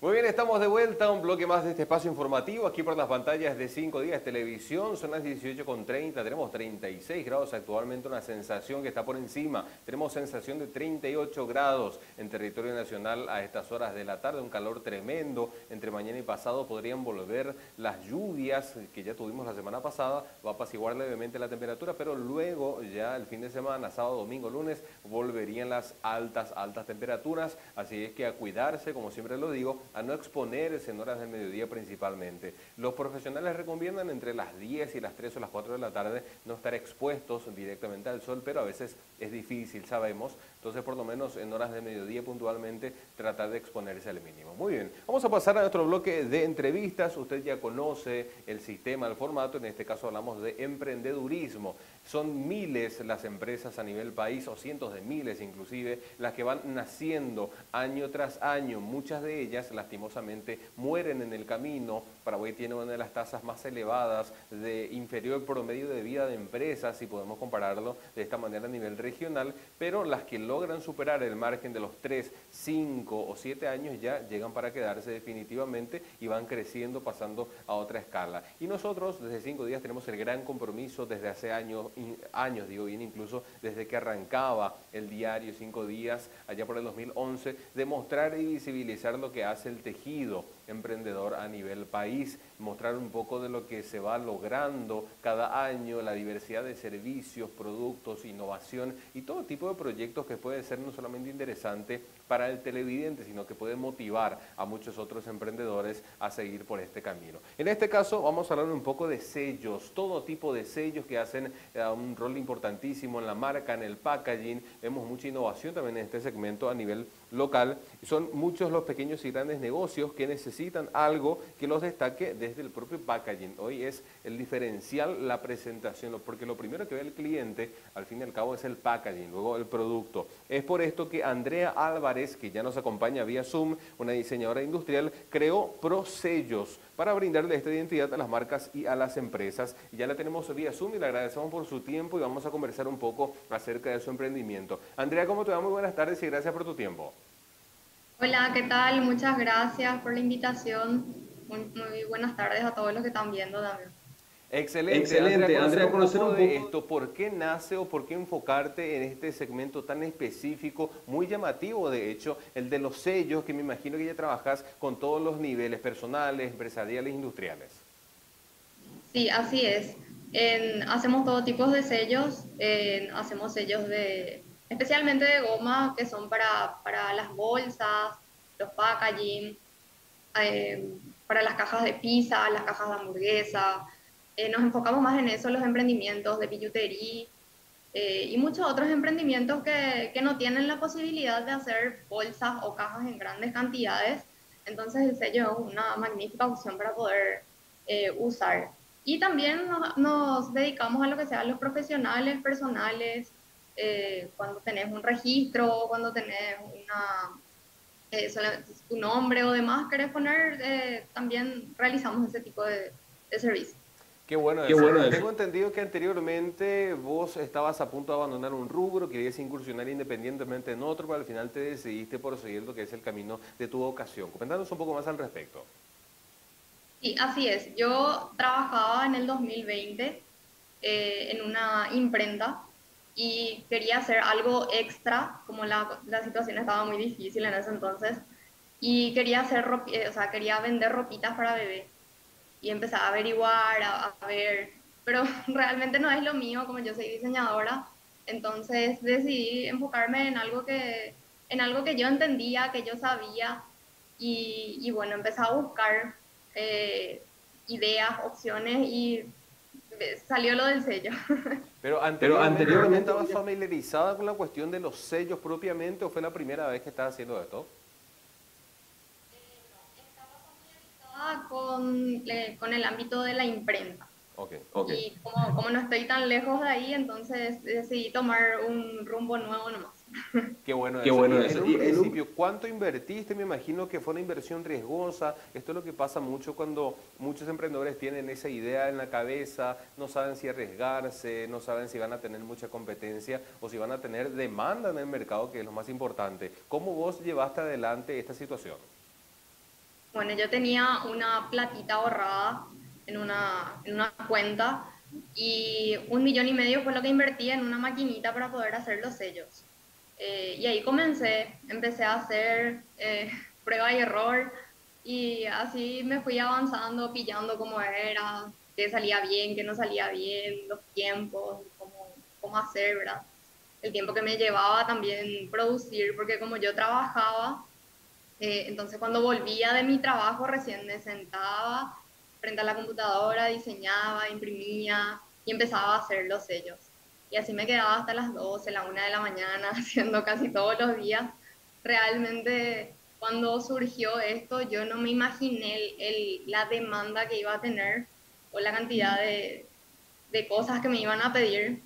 Muy bien, estamos de vuelta, un bloque más de este espacio informativo, aquí por las pantallas de 5 días televisión, son las 18:30, tenemos 36 grados actualmente, una sensación que está por encima, tenemos sensación de 38 grados en territorio nacional a estas horas de la tarde, un calor tremendo, entre mañana y pasado podrían volver las lluvias que ya tuvimos la semana pasada, va a apaciguar levemente la temperatura, pero luego ya el fin de semana, sábado, domingo, lunes, volverían las altas temperaturas, así es que a cuidarse, como siempre lo digo, a no exponerse en horas del mediodía principalmente. Los profesionales recomiendan entre las 10 y las 3 o las 4 de la tarde no estar expuestos directamente al sol, pero a veces es difícil, sabemos. Entonces, por lo menos en horas de mediodía puntualmente, tratar de exponerse al mínimo. Muy bien, vamos a pasar a nuestro bloque de entrevistas. Usted ya conoce el sistema, el formato. En este caso hablamos de emprendedurismo. Son miles las empresas a nivel país, o cientos de miles inclusive, las que van naciendo año tras año. Muchas de ellas, lastimosamente, mueren en el camino. Paraguay tiene una de las tasas más elevadas de inferior promedio de vida de empresas, si podemos compararlo de esta manera a nivel regional, pero las que logran superar el margen de los 3, 5 o 7 años ya llegan para quedarse definitivamente y van creciendo, pasando a otra escala. Y nosotros desde 5 días tenemos el gran compromiso desde hace años, digo bien, incluso desde que arrancaba el diario 5 días, allá por el 2011, de mostrar y visibilizar lo que hace el tejido emprendedor a nivel país, mostrar un poco de lo que se va logrando cada año, la diversidad de servicios, productos, innovación y todo tipo de proyectos que puede ser no solamente interesante para el televidente, sino que puede motivar a muchos otros emprendedores a seguir por este camino. En este caso vamos a hablar un poco de sellos, todo tipo de sellos que hacen un rol importantísimo en la marca, en el packaging. Vemos mucha innovación también en este segmento a nivel local. Son muchos los pequeños y grandes negocios que necesitan algo que los destaque desde el propio packaging. Hoy es el diferencial, la presentación, porque lo primero que ve el cliente, al fin y al cabo, es el packaging, luego el producto. Es por esto que Andrea Álvarez, que ya nos acompaña vía Zoom, una diseñadora industrial, creó ProSellos para brindarle esta identidad a las marcas y a las empresas. Ya la tenemos vía Zoom y le agradecemos por su tiempo y vamos a conversar un poco acerca de su emprendimiento. Andrea, ¿cómo te va? Muy buenas tardes y gracias por tu tiempo. Hola, ¿qué tal? Muchas gracias por la invitación. Muy buenas tardes a todos los que están viendo también. Excelente, Andrea, Excelente, conocer Andrea, un conocer poco un de poco. esto, ¿por qué nace o por qué enfocarte en este segmento tan específico, muy llamativo de hecho, el de los sellos, que me imagino que ya trabajas con todos los niveles personales, empresariales, industriales? Sí, así es. Hacemos todo tipo de sellos. Hacemos sellos especialmente de goma, que son para las bolsas, los packaging, para las cajas de pizza, las cajas de hamburguesa. Nos enfocamos más en eso, los emprendimientos de billutería. Y muchos otros emprendimientos que no tienen la posibilidad de hacer bolsas o cajas en grandes cantidades. Entonces el sello es una magnífica opción para poder usar. Y también nos dedicamos a lo que sean los profesionales, personales, cuando tenés un registro, cuando tenés solamente tu nombre o demás, querés poner, también realizamos ese tipo de servicio. Qué bueno Qué eso. bueno eso. Tengo entendido que anteriormente vos estabas a punto de abandonar un rubro, querías incursionar independientemente en otro, pero al final te decidiste por seguir lo que es el camino de tu vocación. Coméntanos un poco más al respecto. Sí, así es. Yo trabajaba en el 2020 en una imprenta y quería hacer algo extra, como la situación estaba muy difícil en ese entonces, y quería o sea, quería vender ropitas para bebé. Y empecé a averiguar, a ver, pero realmente no es lo mío, como yo soy diseñadora, entonces decidí enfocarme en algo que yo entendía, que yo sabía, y bueno, empecé a buscar eh, ideas, opciones, y salió lo del sello. Pero Pero anteriormente vos ya anteriormente, estabas familiarizada con la cuestión de los sellos propiamente o fue la primera vez que estás haciendo esto? No, estaba familiarizada con el ámbito de la imprenta. Ok. ok. Y como no estoy tan lejos de ahí, entonces decidí tomar un rumbo nuevo nomás. Qué bueno Qué eso. Y bueno en eso. un Y en un... principio, ¿cuánto invertiste? Me imagino que fue una inversión riesgosa. Esto es lo que pasa mucho cuando muchos emprendedores tienen esa idea en la cabeza, no saben si arriesgarse, no saben si van a tener mucha competencia o si van a tener demanda en el mercado, que es lo más importante. ¿Cómo vos llevaste adelante esta situación? Bueno, yo tenía una platita ahorrada en una cuenta y 1,5 millones fue lo que invertí en una maquinita para poder hacer los sellos. Y ahí empecé a hacer prueba y error y así me fui avanzando, pillando cómo era, qué salía bien, qué no salía bien, los tiempos, cómo hacer, ¿verdad? El tiempo que me llevaba también producir, porque como yo trabajaba, entonces cuando volvía de mi trabajo recién me sentaba frente a la computadora, diseñaba, imprimía y empezaba a hacer los sellos. Y así me quedaba hasta las 12, la 1 de la mañana, haciendo casi todos los días. Realmente cuando surgió esto yo no me imaginé la demanda que iba a tener o la cantidad de cosas que me iban a pedir.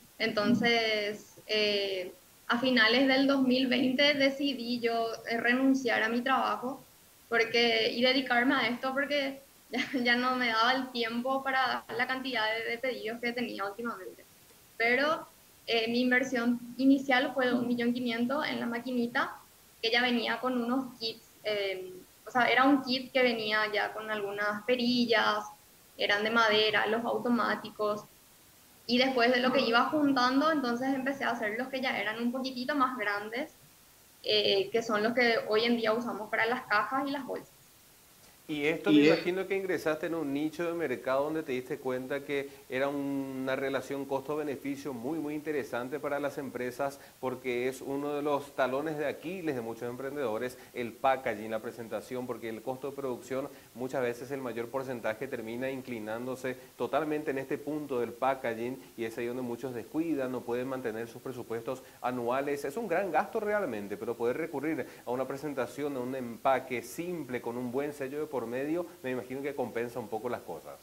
Entonces, a finales del 2020 decidí yo renunciar a mi trabajo y dedicarme a esto porque ya no me daba el tiempo para la cantidad de pedidos que tenía últimamente. Pero mi inversión inicial fue de 1,500,000 en la maquinita, que ya venía con unos kits, o sea, era un kit que venía ya con algunas perillas, eran de madera, los automáticos, y después de lo que iba juntando, entonces empecé a hacer los que ya eran un poquitito más grandes, que son los que hoy en día usamos para las cajas y las bolsas. Y esto me imagino que ingresaste en un nicho de mercado donde te diste cuenta que era una relación costo-beneficio muy, muy interesante para las empresas porque es uno de los talones de Aquiles de muchos emprendedores, el packaging, la presentación, porque el costo de producción muchas veces el mayor porcentaje termina inclinándose totalmente en este punto del packaging y es ahí donde muchos descuidan, no pueden mantener sus presupuestos anuales. Es un gran gasto realmente, pero poder recurrir a una presentación, a un empaque simple con un buen sello de por medio, me imagino que compensa un poco las cosas.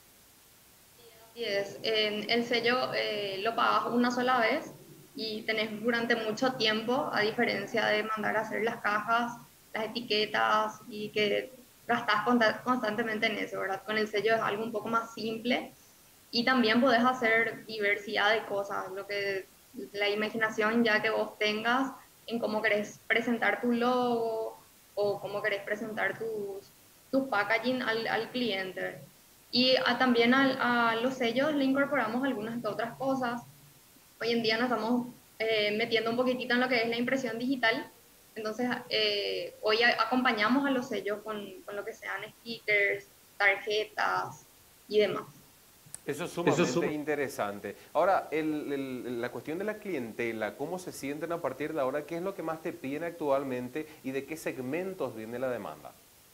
Así es, el sello lo pagas una sola vez y tenés durante mucho tiempo, a diferencia de mandar a hacer las cajas, las etiquetas y que gastás constantemente en eso, ¿verdad? Con el sello es algo un poco más simple y también podés hacer diversidad de cosas, lo que la imaginación ya que vos tengas en cómo querés presentar tu logo o cómo querés presentar tus packaging al cliente. Y también a los sellos le incorporamos algunas otras cosas. Hoy en día nos estamos metiendo un poquitito en lo que es la impresión digital. Entonces, hoy acompañamos a los sellos con lo que sean stickers, tarjetas y demás. Eso es sumamente interesante. Ahora, la cuestión de la clientela, ¿cómo se sienten a partir de ahora? ¿Qué es lo que más te piden actualmente y de qué segmentos viene la demanda?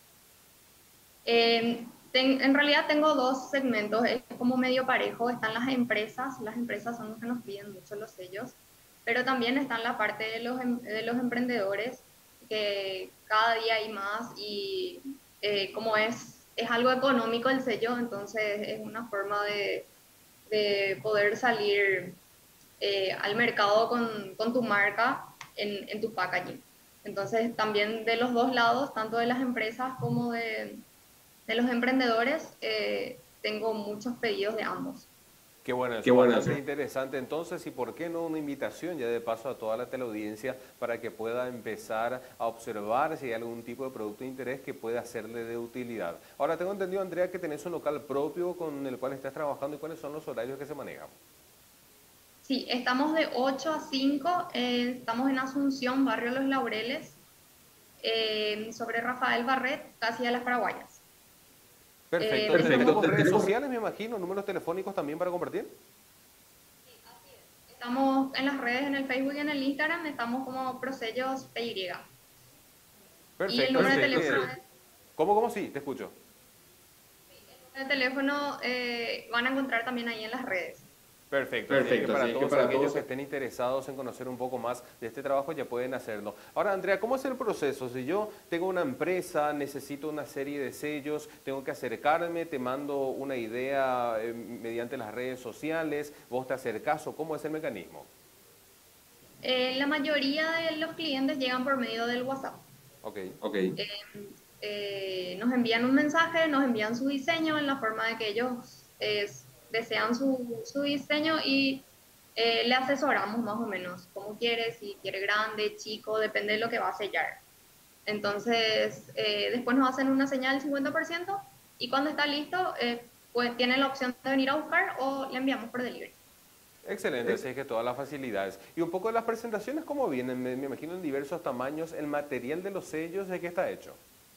En realidad tengo dos segmentos, es como medio parejo, están las empresas son los que nos piden mucho los sellos, pero también está la parte de los emprendedores, que cada día hay más y como es algo económico el sello, entonces es una forma de poder salir al mercado con tu marca en tu packaging. Entonces también de los dos lados, tanto de las empresas como de los emprendedores, tengo muchos pedidos de ambos. Qué bueno, eso es bastante interesante. Entonces, ¿y por qué no una invitación ya de paso a toda la teleaudiencia para que pueda empezar a observar si hay algún tipo de producto de interés que pueda hacerle de utilidad? Ahora, tengo entendido, Andrea, que tenés un local propio con el cual estás trabajando y cuáles son los horarios que se manejan. Sí, estamos de 8 a 5, estamos en Asunción, Barrio Los Laureles, sobre Rafael Barret, casi a las Paraguayas. Perfecto. ¿Y Tenemos, tenemos redes sociales, me imagino, números telefónicos también para compartir? estamos en las redes, en el Facebook y en el Instagram, estamos como Prosellos PY. Y el Perfecto. número de Así teléfono, que, ¿cómo sí? Te escucho. van a encontrar también ahí en las redes. Perfecto, así es que para todos aquellos que estén interesados en conocer un poco más de este trabajo ya pueden hacerlo. Ahora, Andrea, ¿cómo es el proceso? Si yo tengo una empresa, necesito una serie de sellos, tengo que acercarme, te mando una idea mediante las redes sociales, vos te acercás o cómo es el mecanismo. La mayoría de los clientes llegan por medio del WhatsApp. Ok. Nos envían un mensaje, nos envían su diseño en la forma de que ellos desean su diseño y le asesoramos más o menos cómo quiere, si quiere grande, chico, depende de lo que va a sellar. Entonces, después nos hacen una señal del 50% y cuando está listo, pues tienen la opción de venir a buscar o le enviamos por delivery. Excelente, así es que todas las facilidades. Y un poco de las presentaciones, ¿cómo vienen? Me imagino en diversos tamaños. ¿El material de los sellos de qué está hecho?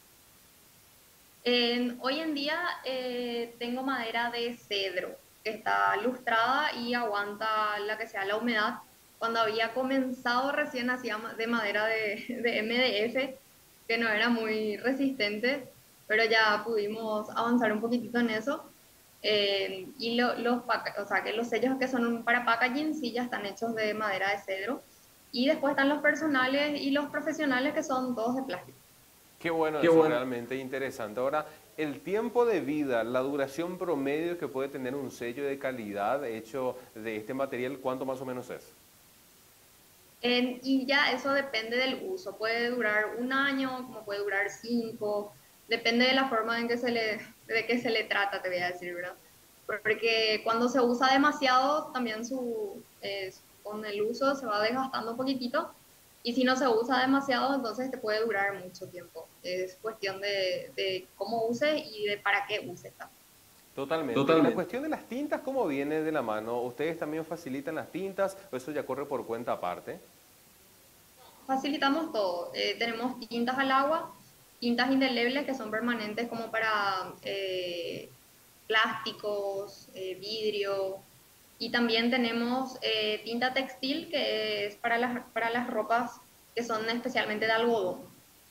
Hoy en día tengo madera de cedro, que está lustrada y aguanta la que sea la humedad. Cuando había comenzado recién hacía de madera de MDF, que no era muy resistente, pero ya pudimos avanzar un poquitito en eso. Y o sea, que los sellos que son para packaging sí ya están hechos de madera de cedro. Y después están los personales y los profesionales que son todos de plástico. Qué bueno, eso es realmente interesante. Ahora, el tiempo de vida, la duración promedio que puede tener un sello de calidad hecho de este material, ¿cuánto más o menos es? Y ya eso depende del uso. Puede durar un año, como puede durar 5. Depende de la forma en que de que se le trata, te voy a decir, ¿verdad? Porque cuando se usa demasiado, también con el uso se va desgastando un poquitito. Y si no se usa demasiado, entonces te puede durar mucho tiempo. Es cuestión de cómo uses y de para qué uses también. Totalmente. Y la cuestión de las tintas, ¿cómo viene de la mano? ¿Ustedes también facilitan las tintas o eso ya corre por cuenta aparte? Facilitamos todo. Tenemos tintas al agua, tintas indelebles que son permanentes como para plásticos, vidrio. Y también tenemos tinta textil que es para las ropas que son especialmente de algodón.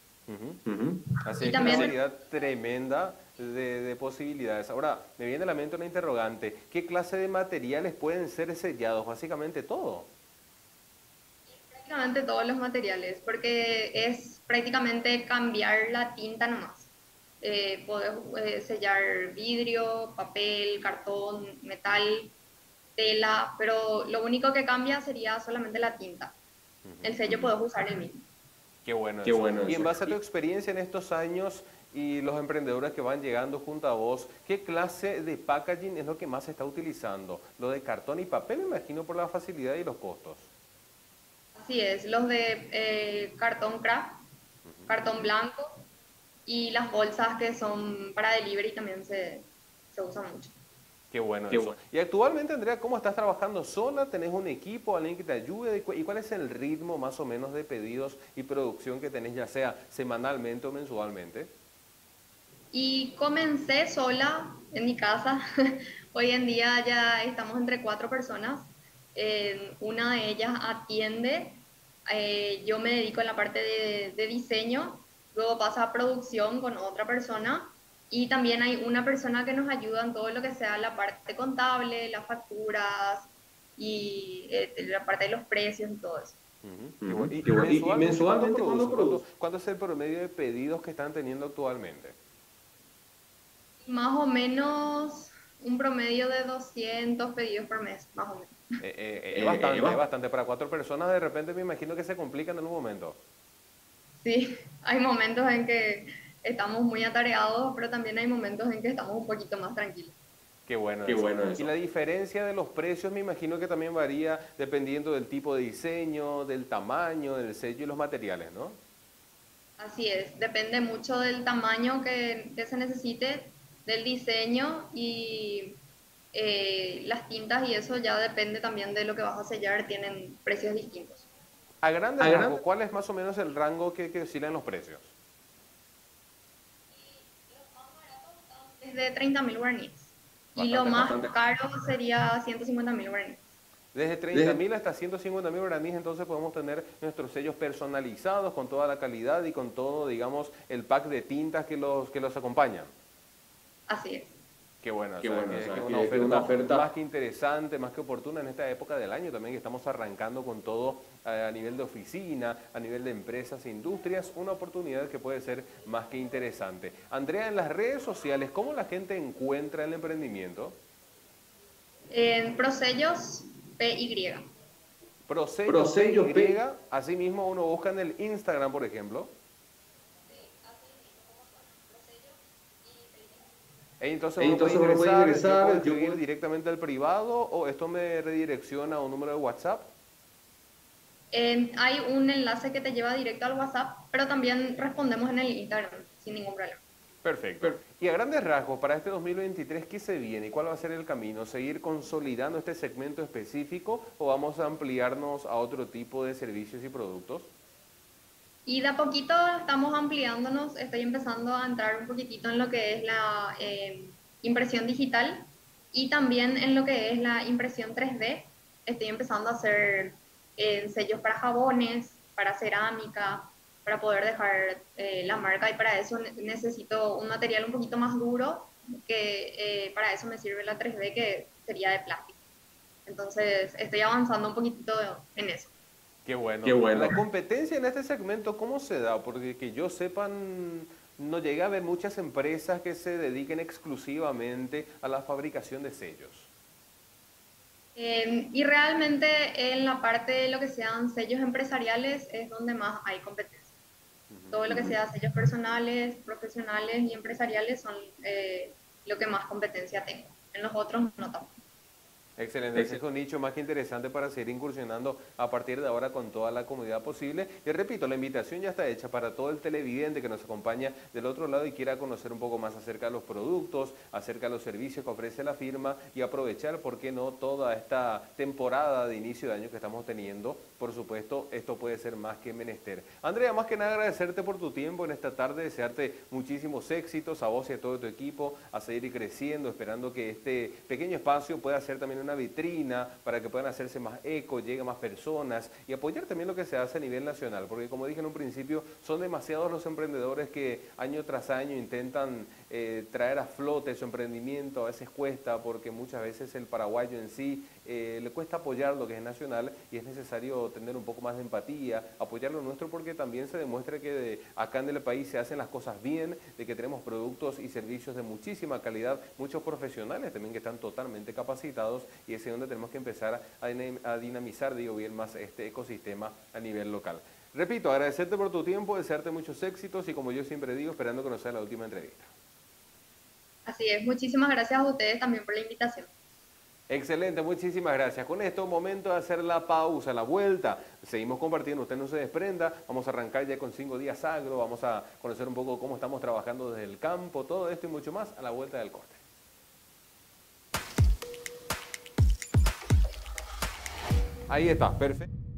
Así Y es que una también variedad tremenda de posibilidades. Ahora, me viene a la mente una interrogante. ¿Qué clase de materiales pueden ser sellados? Básicamente todo. prácticamente todos los materiales, porque es prácticamente cambiar la tinta nomás. Podés sellar vidrio, papel, cartón, metal, tela, pero lo único que cambia sería solamente la tinta. El sello podés usar el mismo. Qué bueno eso. Y en base a tu experiencia en estos años y los emprendedores que van llegando junto a vos, ¿qué clase de packaging es lo que más se está utilizando? ¿Lo de cartón y papel, me imagino, por la facilidad y los costos? Así es, los de cartón craft, cartón blanco y las bolsas que son para delivery también se usan mucho. Qué bueno eso. Y actualmente, Andrea, ¿cómo estás trabajando sola? ¿Tenés un equipo, alguien que te ayude? ¿Y cuál es el ritmo más o menos de pedidos y producción que tenés, ya sea semanalmente o mensualmente? Y comencé sola en mi casa. Hoy en día ya estamos entre 4 personas. Una de ellas atiende. Yo me dedico a la parte de diseño. Luego pasa a producción con otra persona. Y también hay una persona que nos ayuda en todo lo que sea la parte contable, las facturas y la parte de los precios y todo eso. Y mensualmente, ¿cuánto es el promedio de pedidos que están teniendo actualmente? Más o menos un promedio de 200 pedidos por mes, más o menos. Es bastante. Para 4 personas, de repente me imagino que se complican en un momento. Sí, hay momentos en que estamos muy atareados, pero también hay momentos en que estamos un poquito más tranquilos. Qué bueno eso. Y la diferencia de los precios me imagino que también varía dependiendo del tipo de diseño, del tamaño, del sello y los materiales, ¿no? Así es, depende mucho del tamaño que se necesite, del diseño y las tintas y eso ya depende también de lo que vas a sellar, tienen precios distintos. A grandes rasgos, ¿cuál es más o menos el rango que oscilan los precios? Desde 30.000 guaraníes. Y lo más caro sería 150.000 guaraníes. Desde 30.000 hasta 150.000 guaraníes, entonces podemos tener nuestros sellos personalizados con toda la calidad y con todo, digamos, el pack de tintas que los acompañan. Así es. Qué bueno, es una oferta más que interesante, más que oportuna en esta época del año también que estamos arrancando con todo a nivel de oficina, a nivel de empresas e industrias, una oportunidad que puede ser más que interesante. Andrea, en las redes sociales, ¿cómo la gente encuentra el emprendimiento? En Prosellos PY. Prosellos PY, así mismo uno busca en el Instagram, por ejemplo. Entonces uno puede ingresar, yo puedo ir directamente al privado o esto me redirecciona a un número de WhatsApp. Hay un enlace que te lleva directo al WhatsApp, pero también respondemos en el Instagram sin ningún problema. Perfecto. Y a grandes rasgos, para este 2023, ¿qué se viene y cuál va a ser el camino? ¿Seguir consolidando este segmento específico o vamos a ampliarnos a otro tipo de servicios y productos? Y de a poquito estamos ampliándonos, estoy empezando a entrar un poquitito en lo que es la impresión digital y también en lo que es la impresión 3D. Estoy empezando a hacer sellos para jabones, para cerámica, para poder dejar la marca y para eso necesito un material un poquito más duro que para eso me sirve la 3D que sería de plástico. Entonces estoy avanzando un poquitito en eso. Qué bueno. Qué bueno. La competencia en este segmento, ¿cómo se da? Porque que yo sepan, no llega a haber muchas empresas que se dediquen exclusivamente a la fabricación de sellos. Y realmente en la parte de lo que sean sellos empresariales es donde más hay competencia. Todo lo que sea sellos personales, profesionales y empresariales son lo que más competencia tengo. En los otros no tanto. Excelente, ese es un nicho más que interesante para seguir incursionando a partir de ahora con toda la comunidad posible. Y repito, la invitación ya está hecha para todo el televidente que nos acompaña del otro lado y quiera conocer un poco más acerca de los productos, acerca de los servicios que ofrece la firma y aprovechar, ¿por qué no?, toda esta temporada de inicio de año que estamos teniendo. Por supuesto, esto puede ser más que menester. Andrea, más que nada agradecerte por tu tiempo en esta tarde, desearte muchísimos éxitos a vos y a todo tu equipo, a seguir creciendo, esperando que este pequeño espacio pueda ser también una vitrina para que puedan hacerse más eco, llegue a más personas y apoyar también lo que se hace a nivel nacional, porque como dije en un principio, son demasiados los emprendedores que año tras año intentan traer a flote su emprendimiento. A veces cuesta porque muchas veces el paraguayo en sí le cuesta apoyar lo que es nacional y es necesario tener un poco más de empatía, apoyar lo nuestro porque también se demuestra que acá en el país se hacen las cosas bien, de que tenemos productos y servicios de muchísima calidad, muchos profesionales también que están totalmente capacitados y es donde tenemos que empezar a dinamizar, digo bien, más este ecosistema a nivel local. Repito, agradecerte por tu tiempo, desearte muchos éxitos y como yo siempre digo, esperando que no sea la última entrevista. Así es, muchísimas gracias a ustedes también por la invitación. Excelente, muchísimas gracias. Con esto, momento de hacer la pausa, la vuelta. Seguimos compartiendo, usted no se desprenda. Vamos a arrancar ya con 5 días agro, vamos a conocer un poco cómo estamos trabajando desde el campo, todo esto y mucho más a la vuelta del corte. Ahí está, perfecto.